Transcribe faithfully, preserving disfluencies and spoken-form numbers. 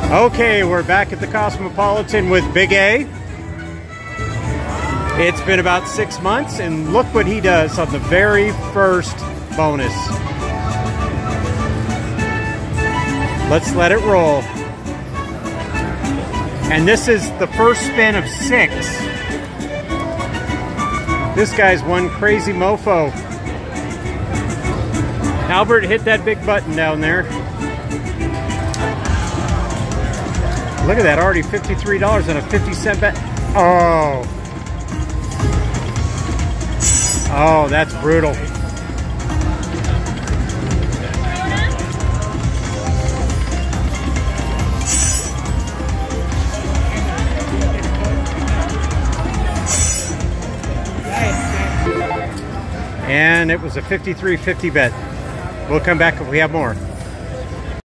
Okay, we're back at the Cosmopolitan with Big A. It's been about six months, and look what he does on the very first bonus. Let's let it roll. And this is the first spin of six. This guy's one crazy mofo. Albert, hit that big button down there. Look at that, already fifty-three dollars on a fifty cent bet. Oh. Oh, that's brutal. And it was a fifty-three fifty bet. We'll come back if we have more.